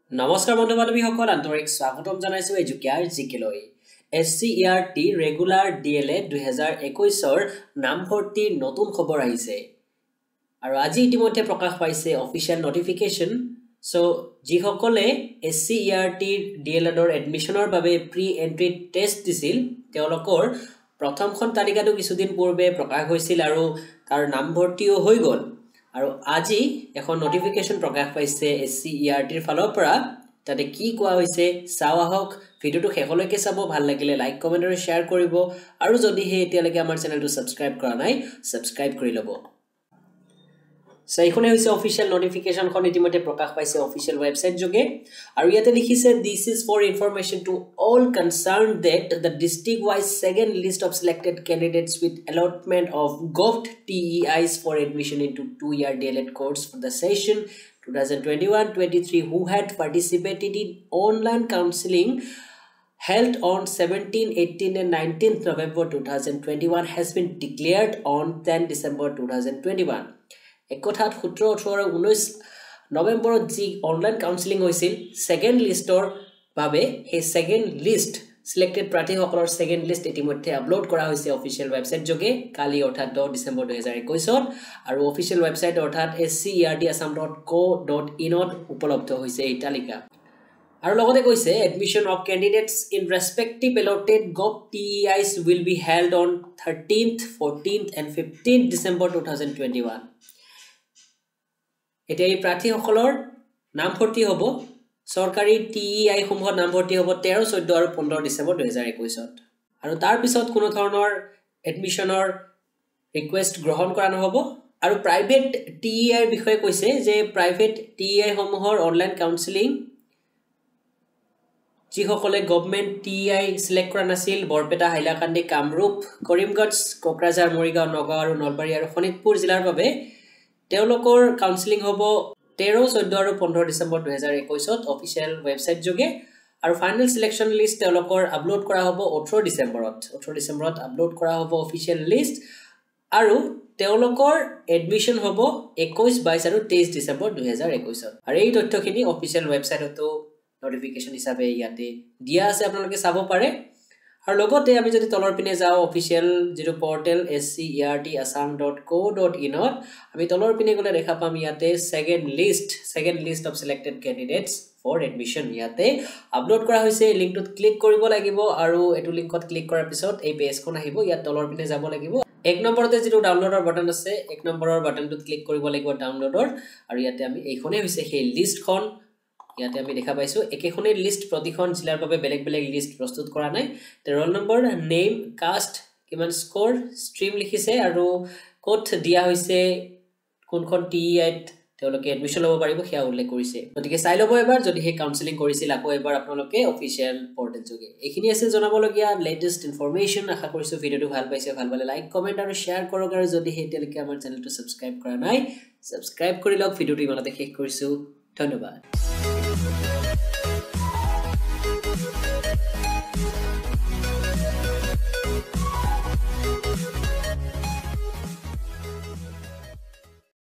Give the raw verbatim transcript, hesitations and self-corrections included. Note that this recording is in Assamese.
নমস্কাৰ বন্ধু বান্ধৱীসকল আন্তৰিক স্বাগতম জনাইছো EduCare G K লৈ S C E R T regular D E L E D দুই হাজাৰ একৈশ ৰ নামভৰ্তিৰ নতুন খবৰ আহিছে আৰু আজি ইতিমধ্যে প্ৰকাশ পাইছে অফিচিয়েল নোটিফিকেশন সো যিসকলে S C E R T D E L E D ৰ এডমিশনৰ বাবে প্ৰি এন্ট্ৰি টেষ্ট দিছিল তেওঁলোকৰ প্ৰথমখন তালিকাটো কিছুদিন পূৰ্বে প্ৰকাশ হৈছিল আৰু তাৰ নামভৰ্তিও হৈ গল আৰু আজি এখন নোটিফিকেশন প্ৰকাশ পাইছে S C E R T ৰ ফালৰ পৰা তাতে কি কোৱা হৈছে চাও আহক ভিডিওটো শেষলৈকে চাব ভাল লাগিলে লাইক কমেন্ট আৰু শেয়াৰ কৰিব আৰু যদি হে এতিয়ালৈকে আমাৰ চেনেলটো সাবস্ক্ৰাইব কৰা নাই সাবস্ক্ৰাইব কৰি লব সো এইখনে হৈছে অফিচিয়েল নোটিফিকেশন খন ইতিমধ্যে প্ৰকাশ পাইছে অফিচিয়েল ওয়েবসাইট যোগে আৰু ইয়াতে লিখিছে this is for information to all concerned that the district wise second list of selected candidates with allotment of govt T E Is for admission into two year D E L E D course for the session twenty twenty-one twenty-three who had participated in online counseling held on seventeenth, eighteenth and nineteenth November twenty twenty-one has been declared on tenth December twenty twenty-one একথাত seventeen eighteen nineteen নৱেম্বৰত যি অনলাইন কাউন্সেলিং হৈছিল সেকেন্ড লিষ্টৰ বাবে হে সেকেন্ড লিষ্ট সিলেক্টেড প্ৰাৰ্থীসকলৰ সেকেন্ড লিষ্ট ইতিমধ্যে আপলোড কৰা হৈছে অফিচিয়েল ওয়েবসাইট যোগে কালি অৰ্থাৎ দহ ডিসেম্বৰ দুই হাজাৰ একৈশ ত আৰু অফিচিয়েল ওয়েবসাইট অৰ্থাৎ S C E R T assam dot co dot in ত উপলব্ধ হৈছে এই তালিকা আৰু লগতে কৈছে admission of candidates in respective allotted govt T E Is will be held on thirteenth, fourteenth and fifteenth December twenty twenty-one এতিয়া এই প্ৰাৰ্থীসকলৰ নামভৰ্তি হ'ব সৰকাৰি T E I সমূহৰ নামভৰ্তি হ'ব তেৰ, চৈধ্য আৰু পোন্ধৰ ডিসেম্বৰ দুই হাজাৰ একৈশ ত আৰু তাৰ পিছত কোনো ধৰণৰ এডমিশনৰ ৰিকুৱেষ্ট গ্ৰহণ কৰা নহব আৰু প্ৰাইভেট T E I বিষয়ে কৈছে যে প্ৰাইভেট T E I সমূহৰ অনলাইন কাউন্সেলিং যিসকলে government T E I select কৰা নাছিল বৰপেটা হাইলাকান্দি কামৰূপ কৰিমগঞ্জ কোকৰাঝাৰ মৰিগাঁও নগাঁও আৰু নলবাৰী আৰু শোণিতপুৰ জিলাৰ বাবে তেওঁলোকৰ কাউন্সেলিং হ'ব তেৰ, চৈধ্য আৰু পোন্ধৰ ডিসেম্বৰ দুই হাজাৰ একৈশ ত অফিচিয়েল ওয়েবসাইট যোগে আৰু ফাইনাল সিলেকশন লিষ্ট তেওঁলোকৰ আপলোড কৰা হ'ব ওঠৰ ডিসেম্বৰত ওঠৰ ডিসেম্বৰত আপলোড কৰা হ'ব অফিচিয়েল লিষ্ট আৰু তেওঁলোকৰ এডমিশন হ'ব একৈশ, বাইশ আৰু তেইশ ডিসেম্বৰ দুই হাজাৰ একৈশ ত আৰু এই তথ্যখিনি অফিচিয়েল ওয়েবসাইটতো নোটিফিকেশন হিচাপে ইয়াতে দিয়া আছে আপোনালোকে চাব পাৰে আৰু লগতে আমি যদি তলৰ পিনে যাও অফিচিয়েল যেটো portal S C E R T assam dot co dot in ত আমি তলৰ পিনে গলে দেখা পাম ইয়াতে second list second list of selected candidates for admission ইয়াতে আপলোড কৰা হৈছে লিংকটোত ক্লিক কৰিব লাগিব আৰু এটো লিংকত ক্লিক কৰাৰ পিছত এই পেজখন আহিব ইয়াত তলৰ পিনে যাব লাগিব এক নম্বৰতে যেটো ডাউনলোডৰ বাটন আছে এক নম্বৰৰ বাটনটোত ক্লিক কৰিব লাগিব ডাউনলোডৰ আৰু ইয়াতে আমি এইখনে হৈছে সেই লিষ্টখন ইয়াতে আমি দেখা পাইছো একেখনে লিষ্ট প্ৰতিখন জিলাৰ বাবে বেলেগ বেলেগ লিষ্ট প্ৰস্তুত কৰা নাই তে ৰোল নম্বৰ নেম কাষ্ট কিমান স্কোৰ ষ্ট্ৰীম লিখিছে আৰু কোড দিয়া হৈছে কোনখন T E I ত তেওঁলোকে এডমিশন লব পাৰিব হেয়া উল্লেখ কৰিছে গতিকে চাই লব এবাৰ যদি হে কাউন্সেলিং কৰিছিল আকৌ এবাৰ আপোনালোকে অফিচিয়েল পোৰ্টেল যোগে এইখিনি আছে জনাবলগীয়া লেটেষ্ট ইনফৰমেশন আশা কৰিছো ভিডিওটো ভাল পাইছে ভাল পালে লাইক কমেন্ট আৰু শেয়াৰ কৰক আৰু যদি হে এতিয়ালৈকে আমাৰ চেনেলটো সাবস্ক্ৰাইব কৰা নাই সাবস্ক্ৰাইব কৰি লওক ভিডিওটো ইমানতে শেষ কৰিছো ধন্যবাদ